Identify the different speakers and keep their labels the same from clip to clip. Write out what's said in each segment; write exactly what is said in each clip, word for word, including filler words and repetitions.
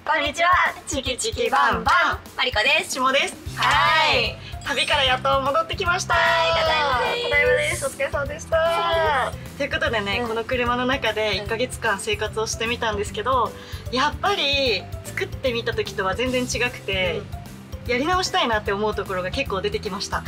Speaker 1: こんにちは、チキチキバンバンマリコです。
Speaker 2: しもです。はい、旅からやっと戻ってきました。
Speaker 1: はい、ただいまです。
Speaker 2: ただいまです。お疲れ様でした。ということでね、うん、この車の中でいっかげつかん生活をしてみたんですけど、やっぱり作ってみた時とは全然違くて、うん、やり直したいなって思うところが結構出てきました。はい、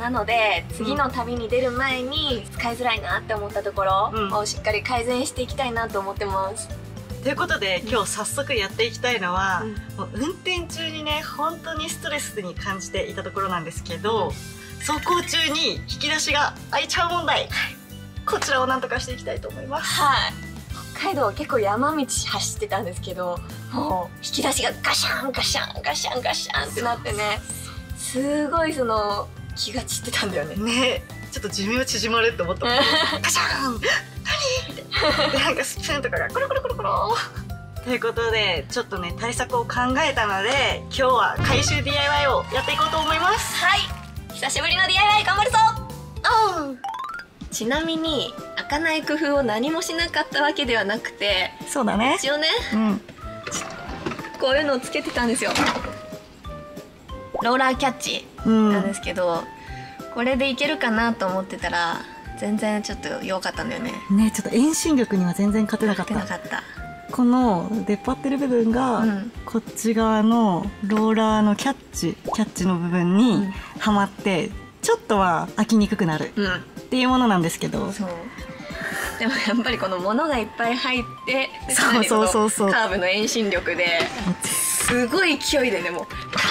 Speaker 1: なので次の旅に出る前に使いづらいなって思ったところをしっかり改善していきたいなと思ってます。
Speaker 2: ということで今日早速やっていきたいのは、うん、もう運転中にね本当にストレスに感じていたところなんですけど、うん、走行中に引き出しが開いちゃう問題、はい、こちらをなんとかしていきたいと思います。はい、
Speaker 1: 北海道結構山道走ってたんですけど、もう引き出しがガシャンガシャンガシャンガシャンってなってね、すごいその気が散ってたんだよね。
Speaker 2: ね、ちょっと寿命縮まるって思ったもんガシャン何みたいな。でなんかスプーンとかがコロコロコロコロということでちょっとね対策を考えたので今日は回収 ディーアイワイ をやっていこうと思います。
Speaker 1: はい、久しぶりの ディーアイワイ 頑張るぞ。うん、ちなみに開かない工夫を何もしなかったわけではなくて、
Speaker 2: そうだね、
Speaker 1: 一応ね、うん、こういうのをつけてたんですよ。ローラーキャッチなんですけど、うん、これでいけるかなと思ってたら全然ちょっと弱かったんだよね。
Speaker 2: ね、ちょっと遠心力には全然勝てなかった。
Speaker 1: 勝てなかった。こ
Speaker 2: の出っ張ってる部分が、うん、こっち側のローラーのキャッチキャッチの部分にはまって、うん、ちょっとは開きにくくなる、うん、っていうものなんですけど、そう
Speaker 1: でもやっぱりこの物がいっぱい入って
Speaker 2: そうそうそうそう
Speaker 1: カーブの遠心力ですごい勢いでねもう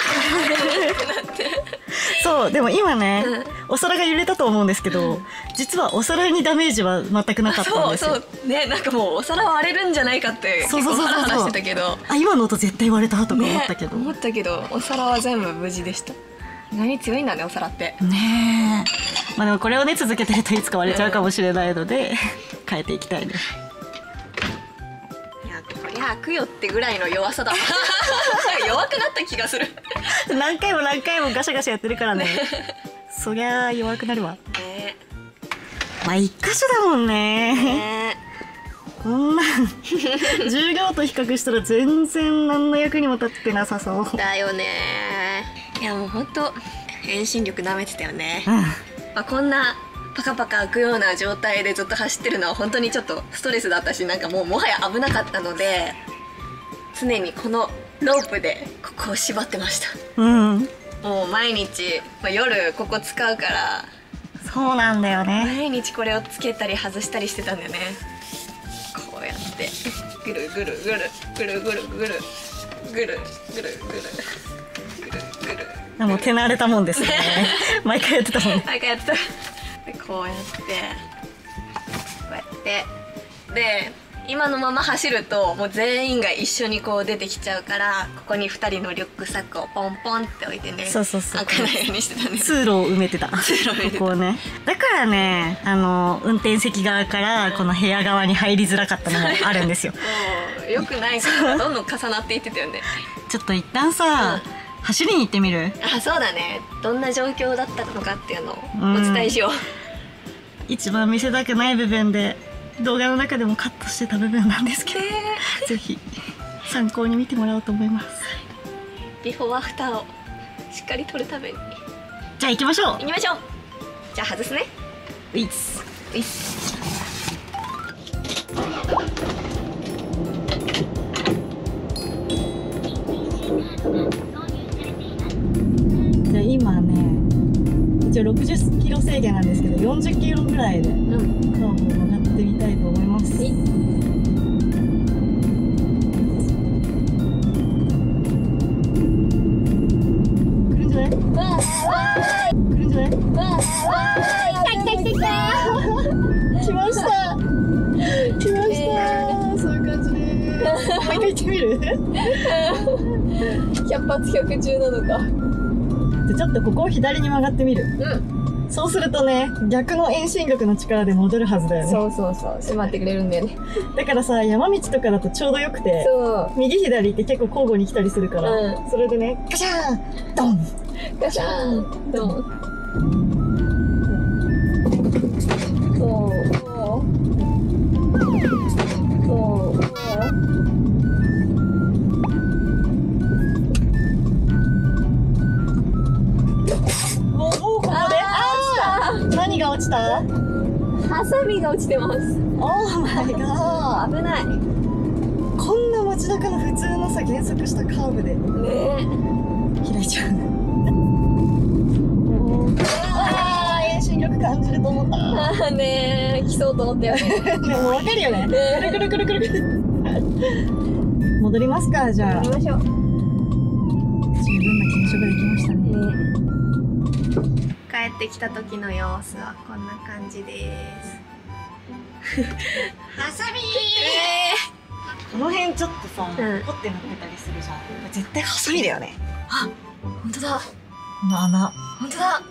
Speaker 2: そうでも今ね、うん、お皿が揺れたと思うんですけど、うん、実はお皿にダメージは全くなかったんですよ。
Speaker 1: そうそうね、なんかもうお皿割れるんじゃないかって結構ハラハラしてたけど、
Speaker 2: あ今の音絶対割れたとか思ったけど、
Speaker 1: ね、思ったけどお皿は全部無事でした。何強いんだねお皿って
Speaker 2: ねえ。まあでもこれをね続けてるといつか割れちゃうかもしれないので、うん、変えていきたいね。
Speaker 1: いやこりゃ開くよってぐらいの弱さだ弱くなった気がする
Speaker 2: 何回も何回もガシャガシャやってるからねそりゃ弱くなるわね。まあ一箇所だもんね。ねこんな重量と比較したら全然何の役にも立ってなさそう
Speaker 1: だよね。いやもうほんと遠心力なめてたよね、うん、まあこんなパカパカ開くような状態でずっと走ってるのは本当にちょっとストレスだったし、なんかもうもはや危なかったので常にこのロープでここを縛ってました、うん、もう毎日、まあ、夜ここ使うから
Speaker 2: そうなんだよね。
Speaker 1: 毎日これをつけたり外したりしてたんだよね。こうやってぐるぐるぐるぐるぐるぐるぐるぐるぐるぐるぐる
Speaker 2: あもう手慣れたもんですね毎回やってたもんね。
Speaker 1: 毎回やってた。でこうやってこうやってで今のまま走るともう全員が一緒にこう出てきちゃうから、ここにふたりのリュックサックをポンポンって置いてね、
Speaker 2: そうそうそう
Speaker 1: 開かないようにしてたんです。
Speaker 2: 通路を埋めてた。通路を埋めてたここね。だからねあの運転席側からこの部屋側に入りづらかったのもあるんですよ。
Speaker 1: もうよくないからどんどん重なっていってたよね
Speaker 2: ちょっと一旦さ、うん走りに行ってみる？
Speaker 1: あ、そうだね。どんな状況だったのかっていうのをお伝えしよう。
Speaker 2: うん、一番見せたくない部分で動画の中でもカットしてた部分なんですけど、ぜひ参考に見てもらおうと思います。
Speaker 1: ビフォーアフターをしっかり撮るために。
Speaker 2: じゃあ行きましょう。
Speaker 1: 行きましょう。じゃあ外すね。
Speaker 2: ウィス。
Speaker 1: ウィス。
Speaker 2: じゃあ今ね一応ろくじゅっキロ制限なんですけどよんじゅっキロぐらいでカーブを曲がってみたいと思います。うん来るんじゃない？来るんじゃない？来た来た来た来た来ました来ました、そういう感じでもう一回行ってみる
Speaker 1: 百発百中なのか。
Speaker 2: ちょっとここを左に曲がってみる。うん。そうするとね、逆の遠心力の力で戻るはずだよね。
Speaker 1: そうそうそう、閉まってくれるんだよね。
Speaker 2: だからさ、山道とかだとちょうどよくて、そう右左って結構交互に来たりするから、うん、それでね、ガシャーンドン
Speaker 1: ガシャーンドンそうそうそう
Speaker 2: した？
Speaker 1: ハサミが落ちてます。
Speaker 2: オーマイガー。
Speaker 1: 危ない。
Speaker 2: こんな街中の普通のさ、減速したカーブで
Speaker 1: ね
Speaker 2: 開いちゃう。あー、遠心力感じると思った。
Speaker 1: あねえ、来そうと思ったよね。
Speaker 2: でも分かるよね。くるくるくるくる。戻りますか、じゃあ。
Speaker 1: 行きましょう。
Speaker 2: 十分な検証ができましたね。
Speaker 1: 帰ってきた時の様子はこんな感じです。ハサミー。
Speaker 2: この辺ちょっとさ、
Speaker 1: うん
Speaker 2: ポッてなってたりするじゃん。絶対ハサミだよね。
Speaker 1: あ、本当だ。
Speaker 2: この穴。
Speaker 1: 本当だ。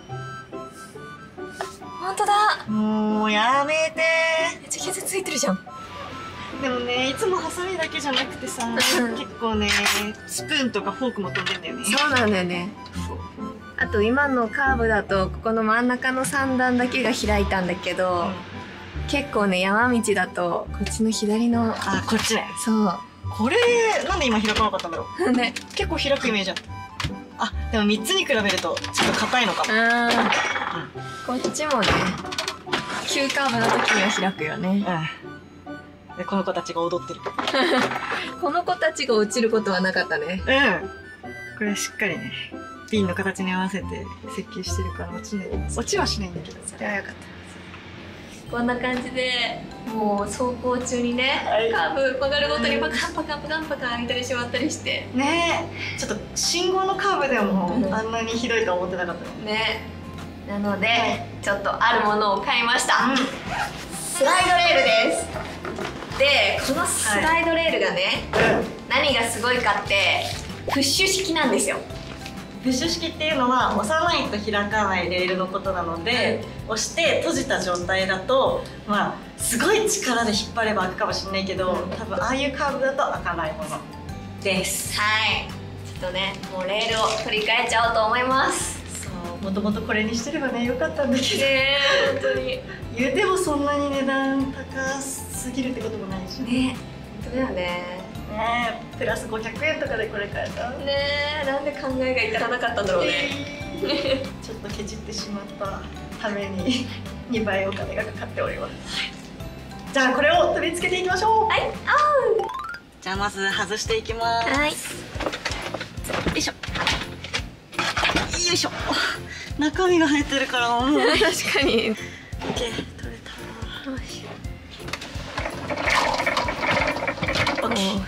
Speaker 1: 本当だ。
Speaker 2: もうやめて
Speaker 1: めっちゃ傷ついてるじゃん。
Speaker 2: ー。でもね、いつもハサミだけじゃなくてさ、結構ね、スプーンとかフォークも飛んでんだよね。
Speaker 1: そうなんだよね。あと今のカーブだとここの真ん中のさん段だけが開いたんだけど、うん、結構ね山道だとこっちの左の
Speaker 2: あこっちね。
Speaker 1: そう
Speaker 2: これなんで今開かなかったんだろう。ね結構開くイメージあった。あでもみっつに比べるとちょっと硬いのかも。あ、
Speaker 1: うん、こっちもね急カーブの時には開くよね。うん
Speaker 2: でこの子たちが踊ってる。
Speaker 1: この子たちが落ちることはなかったね。
Speaker 2: うんこれしっかりねピンの形に合わせて設計してるから落ちない。落ちはしないんだけど。
Speaker 1: それはよかった。こんな感じでもう走行中にね、はい、カーブ曲がるごとにパカンパカンパカンパカン開いたりしまったりして
Speaker 2: ねえ、ちょっと信号のカーブでもあんなにひどいとは思ってなかった
Speaker 1: ね。なので、はい、ちょっとあるものを買いました、うん、スライドレールです。でこのスライドレールがね、はい、何がすごいかってプッシュ式なんですよ。
Speaker 2: プッシュ式っていうのは押さないと開かないレールのことなので、押して閉じた状態だとまあすごい力で引っ張れば開くかもしれないけど、多分ああいうカーブだと開かないものです。
Speaker 1: はい、ちょっとねもうレールを取り替えちゃおうと思います。
Speaker 2: そう、もともとこれにしてればねよかったんだけど
Speaker 1: ね、本当に
Speaker 2: 言うてもそんなに値段高すぎるってこともないし
Speaker 1: ね。本当だよね。
Speaker 2: ねえ、プラスごひゃくえんとかでこれ買えた。
Speaker 1: ねえ、なんで考えが至らなかったんだろうね。
Speaker 2: えー、ちょっとケチってしまったためににばいお金がかかっております。じゃあこれを取り付けていきましょう。
Speaker 1: はい、あ
Speaker 2: じゃあまず外していきます。はい。よいしょ。よいしょ。中身が入ってるからもう
Speaker 1: 確かに。オッケー、
Speaker 2: 取れた。よし。オッケー。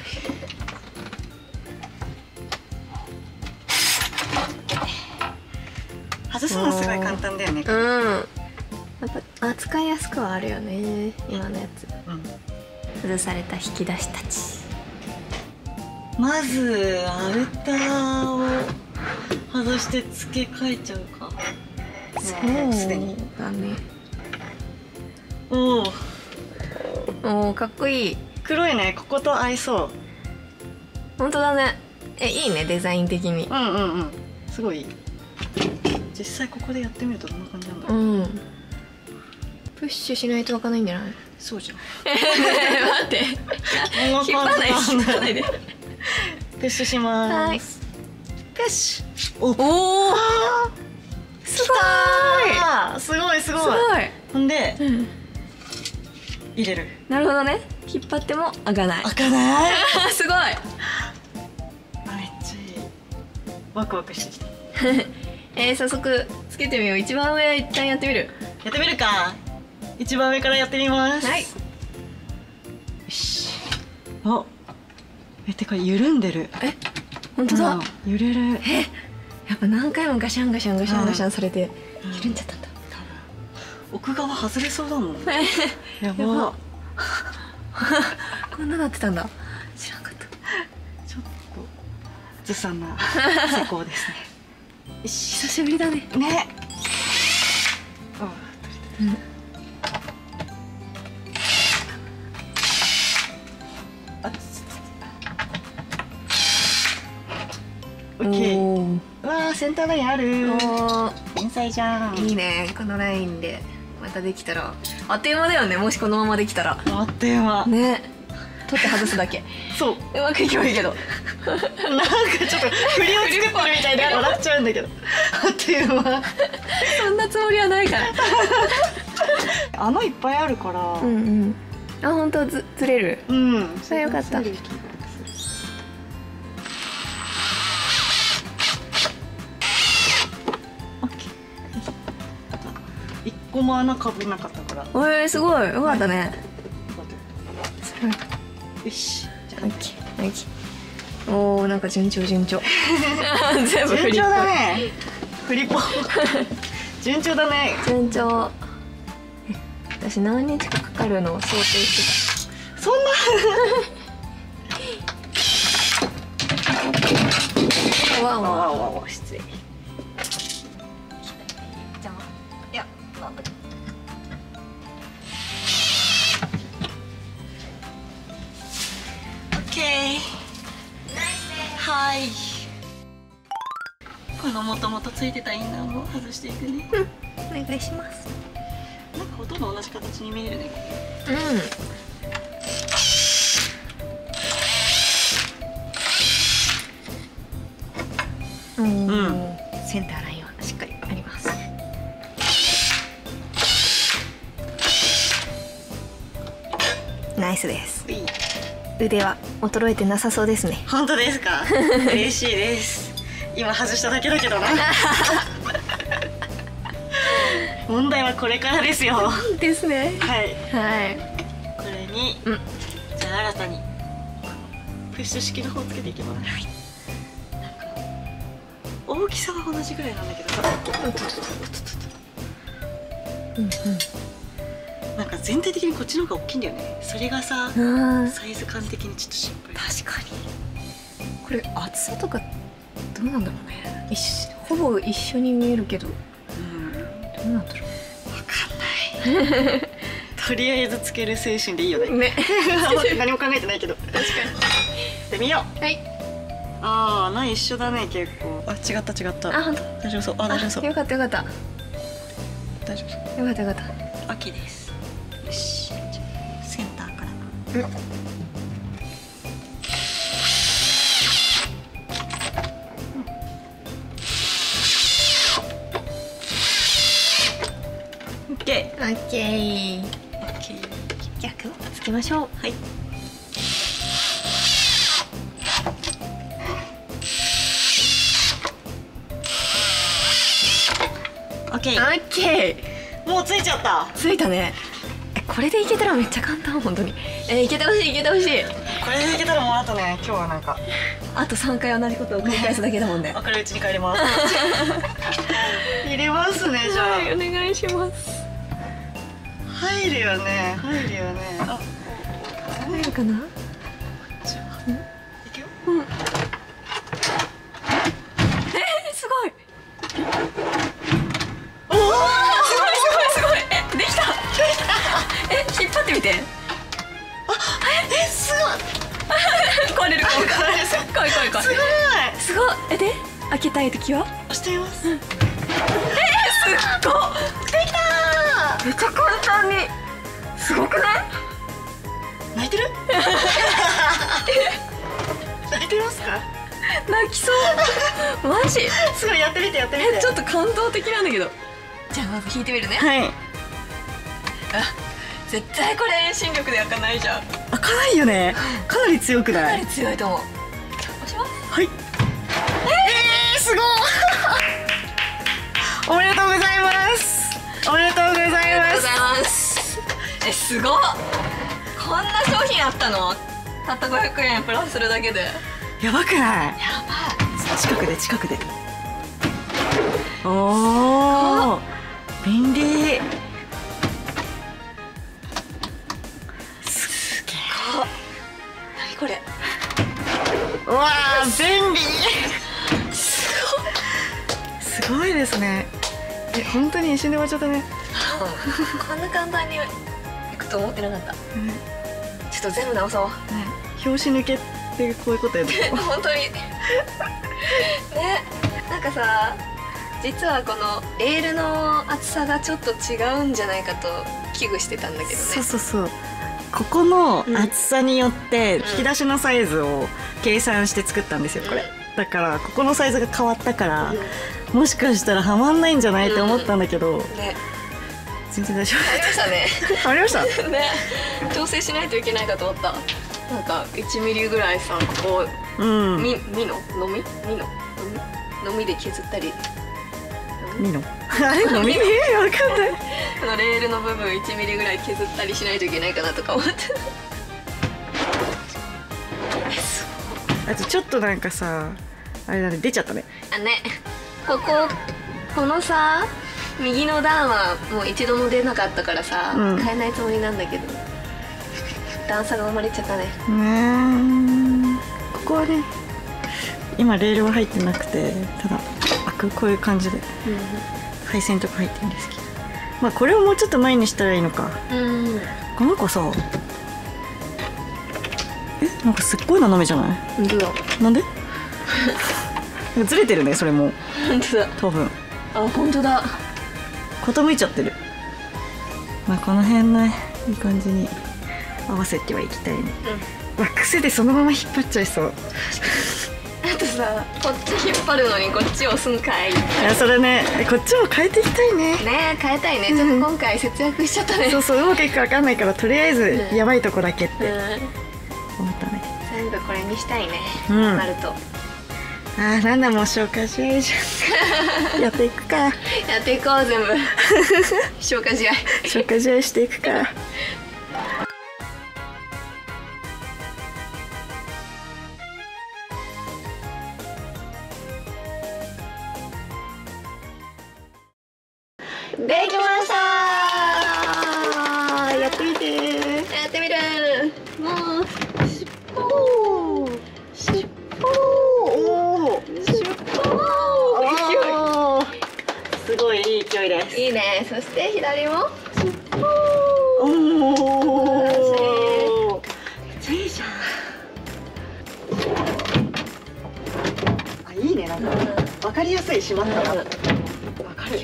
Speaker 2: 外すのすごい簡単だよね。
Speaker 1: うん。やっぱ扱いやすくはあるよね。今のやつ。うん。外された引き出したち。
Speaker 2: まずアウターを外して付け替えちゃうか。
Speaker 1: そうすでにだね。
Speaker 2: おお。
Speaker 1: おお、かっこいい。
Speaker 2: 黒いね。ここと合いそう。
Speaker 1: 本当だね。え、いいね、デザイン的に。
Speaker 2: うんうんうん。すごいいい。実際ここでやってみるとどんな感じなんだろう。
Speaker 1: うん。プッシュしないと開かないんじゃない？
Speaker 2: そうじゃん。
Speaker 1: 待って。引っ張らない、引っ張らないで。
Speaker 2: プッシュします。はい。
Speaker 1: プッシュ。
Speaker 2: おお。
Speaker 1: すご
Speaker 2: い。すごいすごい。
Speaker 1: すごい。
Speaker 2: ほんで、うん、入れる。
Speaker 1: なるほどね。引っ張っても開かない。
Speaker 2: 開かない。
Speaker 1: すごい。
Speaker 2: めっちゃいい。ワクワクしてきた。
Speaker 1: えー、早速つけてみよう。一番上一旦やってみる。
Speaker 2: やってみるか。一番上からやってみます。
Speaker 1: はい。よ
Speaker 2: し。あ、え、てか緩んでる。
Speaker 1: え、本当だ。
Speaker 2: 揺れる。
Speaker 1: え、やっぱ何回もガシャンガシャンガシャンガシャンされて緩んじゃったんだ。
Speaker 2: 多分奥側外れそうだもん。やば。
Speaker 1: こんななってたんだ。知らなかった。
Speaker 2: ちょっとずさんな施工ですね。
Speaker 1: 久しぶりだね。
Speaker 2: ね。うん。オッケー。わあ、センターラインある。天才じゃん。
Speaker 1: いいね、このラインでまたできたらあっという間だよね。もしこのままできたら
Speaker 2: あっという間
Speaker 1: ね。取って外すだけ。
Speaker 2: そう、
Speaker 1: うまくいけばいいけど。
Speaker 2: なんかちょっと振りを作ってるみたいで笑っちゃうんだけど。あっという間。
Speaker 1: そんなつもりはないから。
Speaker 2: 穴いっぱいあるから。
Speaker 1: うんうん。あ、本当ずずれる。
Speaker 2: うん。
Speaker 1: それよかった。
Speaker 2: 一個も穴かぶんなかったから。
Speaker 1: えー、すごい、よかったね。
Speaker 2: よし。じゃあ、
Speaker 1: オッケー、オッケー。おお、なんか順調順調。全部
Speaker 2: 順調だね。フリポ。順調だね。
Speaker 1: 順調。私何日かかかるのを想定して
Speaker 2: た。そんな。
Speaker 1: わわわ
Speaker 2: わわ、失礼。
Speaker 1: いや、
Speaker 2: オッケー。はい。このもともとついてたインナーも外していくね。
Speaker 1: うん、お願いします。
Speaker 2: なんかほとんど同じ形に見えるね。
Speaker 1: うん。うん。センターラインはしっかりあります。ナイスです。腕は衰えてなさそうですね。
Speaker 2: 本当ですか？嬉しいです。今外しただけだけどな。問題はこれからですよ。
Speaker 1: ですね。
Speaker 2: はい
Speaker 1: はい。
Speaker 2: これに、うん、じゃあ新たにプッシュ式の方をつけていきます。はい。なんか大きさは同じぐらいなんだけどさ。うんうん。なんか全体的にこっちの方が大きいんだよね。それがさ、サイズ感的にちょっと心配。
Speaker 1: 確かに。これ厚さとかどうなんだろうね。一ほぼ一緒に見えるけど。うん。どうなんだろう。
Speaker 2: わかんない。とりあえずつける精神でいいよね。
Speaker 1: ね。
Speaker 2: 何も考えてないけど。確かに。で見よう。
Speaker 1: はい。
Speaker 2: ああ、穴一緒だね結構。あ、違った違った。
Speaker 1: あ、本当。
Speaker 2: 大丈夫そう。あ、大丈夫そう。
Speaker 1: よかったよかった。
Speaker 2: 大丈夫そう。
Speaker 1: よかったよかった。
Speaker 2: オッケーです。よし。じゃあセンターから。うん。オッケー。
Speaker 1: オッケー。
Speaker 2: オッケー。
Speaker 1: 逆をつけましょう。
Speaker 2: はい。オッケー。
Speaker 1: オッケ
Speaker 2: ー。もうついちゃった。
Speaker 1: ついたね。これでいけたらめっちゃ簡単本当に。えー、いけてほしいいけてほしい。
Speaker 2: これでいけたらもうあとね、今日はなんか
Speaker 1: あとさんかい同じことを繰り返すだけだもんね。
Speaker 2: 分かるうちに帰ります。入れますね、じゃあ。
Speaker 1: はい、お願いします。
Speaker 2: 入るよね、入るよね。あ、
Speaker 1: 入るかな。
Speaker 2: じゃあ、いくよ。
Speaker 1: うん。えー、すごい。おお、すごいすごいすごい。え、できた。え、引っ張ってみて。
Speaker 2: あ、え、す
Speaker 1: ごい。壊れるかも。怖い怖い怖い怖い。
Speaker 2: すごい。
Speaker 1: すごい。え、で、開けたい時は。
Speaker 2: 押してみます。えー、す
Speaker 1: っごい。
Speaker 2: できたー。
Speaker 1: めっちゃ簡単に。すごくない？
Speaker 2: 泣いてる？泣いてますか？
Speaker 1: 泣きそう。マジ？
Speaker 2: すごい、やってみてやってみて。
Speaker 1: ちょっと感動的なんだけど。じゃあまず引いてみるね。
Speaker 2: はい。
Speaker 1: あ、絶対これ遠心力で開かないじゃん。
Speaker 2: 開かないよね。かなり強くない？
Speaker 1: かなり強いと思う。押します。
Speaker 2: はい。えー、すごい。おめでとうございます。おめでとうございます。
Speaker 1: ありがとうございます。え、すごっ。こんな商品あったの？たったごひゃくえんプラスするだけで。
Speaker 2: やばくない？
Speaker 1: やばい。
Speaker 2: 近くで近くで。おお。便利。すげえ。
Speaker 1: 何これ。
Speaker 2: うわー、便利。すごい。すごいですね。え、本当に一瞬で終わっちゃったね。
Speaker 1: こんな簡単にいくと思ってなかった。うん、ちょっと全部直そう。
Speaker 2: ね、表紙抜けってこういうことやる。
Speaker 1: 本当に。ね、なんかさ、実はこのレールの厚さがちょっと違うんじゃないかと危惧してたんだけどね。
Speaker 2: そうそうそう。ここの厚さによって引き出しのサイズを計算して作ったんですよ、これ。だからここのサイズが変わったから、もしかしたらはまんないんじゃないって思ったんだけど、ね、 全然大丈夫。
Speaker 1: ありましたね。
Speaker 2: ありました
Speaker 1: ね、調整しないといけないかと思った。なんかいちミリぐらいさ、こう、うん、み、みの、のみ、みの、のみ、のみで削ったり。
Speaker 2: みの。あれ、のみ、え、わかんない。
Speaker 1: あのレールの部分いちミリぐらい削ったりしないといけないかなとか思って。
Speaker 2: あとちょっとなんかさ、あれだね、出ちゃったね。
Speaker 1: あ、ね、ここ、このさ、右の段はもう一度も出なかったからさ、うん、変えないつもりなんだけど。段差が生まれちゃったね。
Speaker 2: ね、ここはね、今レールは入ってなくて、ただ開くこういう感じで、うん、配線とか入ってるんですけど、まあこれをもうちょっと前にしたらいいのか。うん、この子さ、え、なんかすっごい斜めじゃない？
Speaker 1: 本当だ。
Speaker 2: なんで？ずれてるね、それも。
Speaker 1: 本当だ。
Speaker 2: 多分。
Speaker 1: あ、本当だ。
Speaker 2: 傾いちゃってる。まあこの辺ね、いい感じに合わせてはいきたいね。うん、わ、癖でそのまま引っ張っちゃいそう。
Speaker 1: あとさ、こっち引っ張るのにこっち押すんかい。い
Speaker 2: や、それね、こっちも変えていきたいね。
Speaker 1: ね、変えたいね。ちょっと今回節約しちゃったね。
Speaker 2: そうそう、うまくいくかわかんないから、とりあえずやばいとこだけって思ったね。
Speaker 1: 全部これにしたいね。うん、なると。
Speaker 2: あー、なんだ、もう消化試合じゃん。やっていくか。
Speaker 1: やっていこう、全部。消化試合。
Speaker 2: 消化試合していくか。
Speaker 1: できましたー。
Speaker 2: やってみて。
Speaker 1: やってみる。もう尻尾尻尾おお尻尾
Speaker 2: すごいいい勢いです。
Speaker 1: いいね。そして左も尻尾
Speaker 2: おおめっちゃいいじゃん。あ、いいね。なんか分かりやすい。しまったら分かる。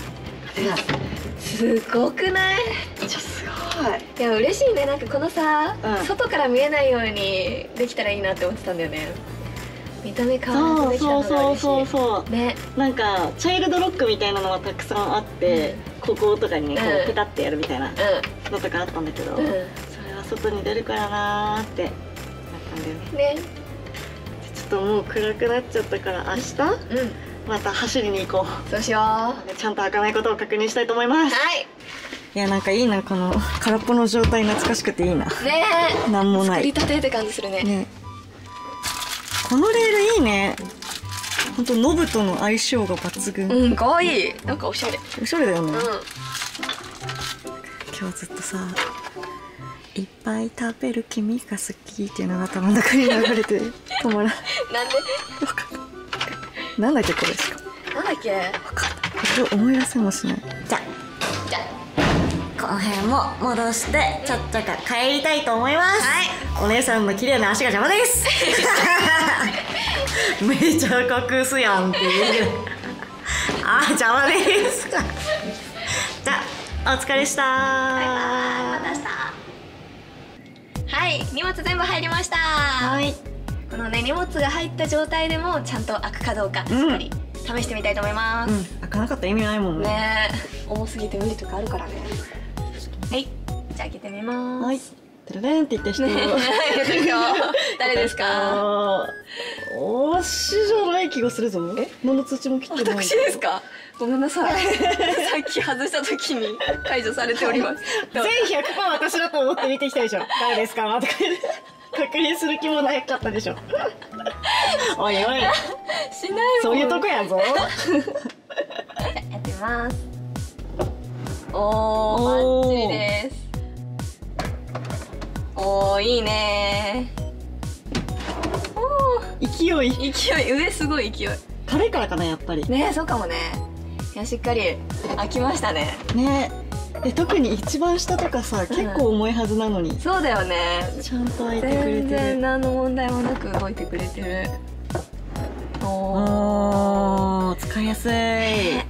Speaker 1: すごくない？
Speaker 2: めっちゃすごい。
Speaker 1: いや、嬉しいね。なんかこのさ、うん、外から見えないようにできたらいいなって思ってたんだよね。見た目変わらずできたのが嬉しい。そうそうそうそう。ね。なんかチャイルドロックみたいなのはたくさんあって、うん、こことかにね、こうペタってやるみたいなのとかあったんだけど、うん、それは外に出るからなーってなったんだよね。ね。ちょっともう暗くなっちゃったから明日、うん、また走りに行こう。そうしよう。ちゃんと開かないことを確認したいと思います。はい。いや、なんかいいな、この空っぽの状態懐かしくていいな。ねえ。なんもない。作りたてって感じするね。ね。このレールいいね。本当ノブとの相性が抜群。うん、可愛い。なんかおしゃれ。おしゃれだよね。うん。今日ずっとさ、いっぱい食べる君が好きっていうのが頭の中に流れて止まらない。なんで？なんだっけこれしか。なんだっけ？わかんない。これ思い出せもしない。じゃあ、じゃあこの辺も戻してちゃっちゃか帰りたいと思います。はい。お姉さんの綺麗な足が邪魔です。めちゃ隠すやんっていう。あ、邪魔です。じゃあお疲れした。バイバイ。また明日。はい、荷物全部入りました。はい。このね、荷物が入った状態でもちゃんと開くかどうかしっかり試してみたいと思います。うん、開かなかったら意味ないもんね。ねえ、重すぎて無理とかあるからね。はい、じゃあ開けてみます。はい。てるれんって言った人。誰ですか？推しじゃない気がするぞ。え？何の通知も切ってない。私ですか？ごめんなさい。さっき外した時に解除されております。全 ひゃくパーセント 私だと思って見てきたでしょ。誰ですか？とか言って。確認する気もなかったでしょ。おいおい。しないもん。そういうとこやぞ。じゃあやってみます。おー、バッチリです。おー、いいねー。おー、勢い。勢い、上すごい勢い。軽いからかな、やっぱり。ねえ、そうかもね。いや、しっかり開きましたね。ねえ。え、特に一番下とかさ、結構重いはずなのに。そうだよね。ちゃんと開いてくれてる。全然何の問題もなく動いてくれてる。おー、使いやすい。オ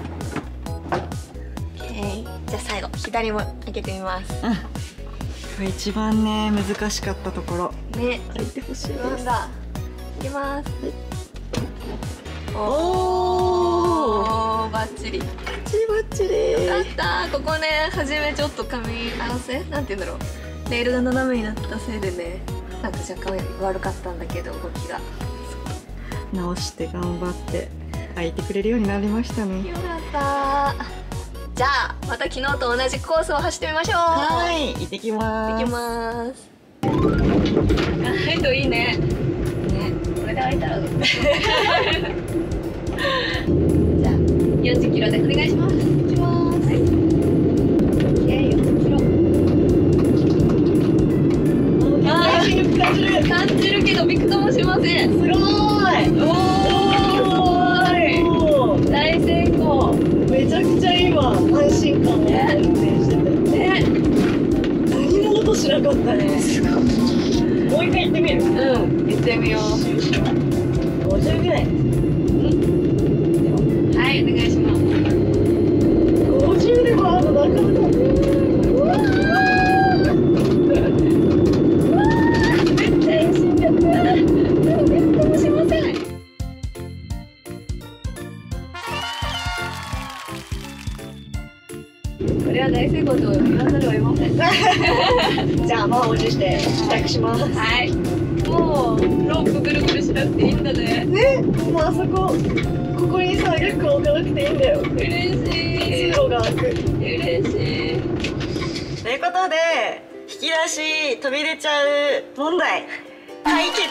Speaker 1: ッケー。じゃあ最後左も開けてみます。うん。これ一番ね難しかったところ。ね。開いてほしいです。なんだ。いきます。おお、バッチリ。バッチリバッ
Speaker 2: ちで
Speaker 1: よかった。ここね、初めちょっと噛み合わせなんて言うんだろう、レールが斜めになったせいでね、なんか若干悪かったんだけど、動きが
Speaker 2: 直して頑張って開いてくれるようになりましたね。
Speaker 1: よかった。じゃあまた昨日と同じコースを走ってみましょう。
Speaker 2: はい、行ってきます。
Speaker 1: 行きます。開いといいね。ね、これで開いたら。じゃあよんじゅっキロでお願いします。行きます。はい。よんじゅっキロ。あー、感じる感じるけどびくともしません。すごーい。おー、すごい。大成功。めちゃくちゃ今安心感を運転してて。ね。何も音しなかったね。すごい。もう一回行ってみる。うん、行ってみよう。ごじゅうぐらい。うん。はい、お願いします。ごじゅうでもあるのなかなか。うわー。めっちゃ安心だった。でもびくともしません。これは大成功と言わざるを得ません。じゃあ満を持して帰宅します。はい。もうロープぐるぐるしなくていいんだね。ね、もうあそこここにさリュック置かなくていいんだよ。嬉しい。通路が開く。嬉しい。ということで引き出し飛び出ちゃう問題解決。や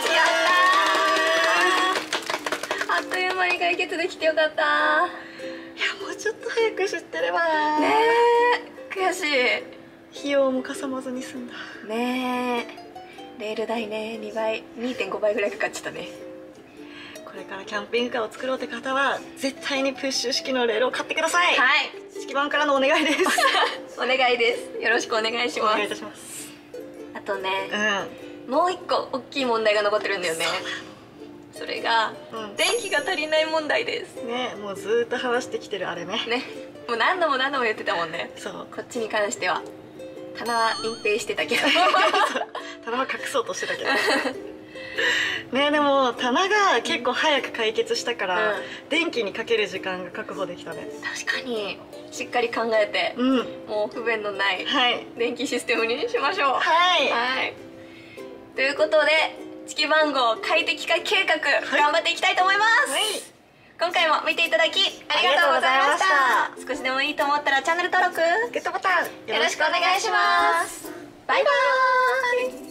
Speaker 1: ったー。あっという間に解決できてよかったー。いや、もうちょっと早く知ってればな。ねえ、悔しい。費用もかさまずに済んだ。ねえ、レール代ね、にばい にてんご 倍ぐらいかかっちゃったね。これからキャンピングカーを作ろうって方は絶対にプッシュ式のレールを買ってください。はい、式盤からのお願いですお願いです。よろしくお願いします。お願いいたします。あとね、うん、もう一個大きい問題が残ってるんだよね。それが、うん、電気が足りない問題ですね。もうずーっと話してきてるあれね。ね、もう何度も何度も言ってたもんね。そう、こっちに関しては棚は隠蔽してたけど棚は隠そうとしてたけどね。でも棚が結構早く解決したから、うん、電気にかける時間が確保できたね。確かにしっかり考えて、うん、もう不便のない電気システムにしましょう。はい、はい、ということで式番号快適化計画、はい、頑張っていきたいと思います、はい、今回も見ていただきありがとうございました。少しでもいいと思ったらチャンネル登録、グッドボタンよろしくお願いします。バイバーイ。